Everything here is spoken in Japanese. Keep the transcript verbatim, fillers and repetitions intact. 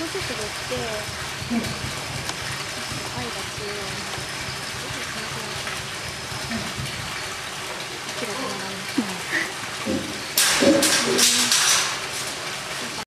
速度って愛が強い。明らかになりました。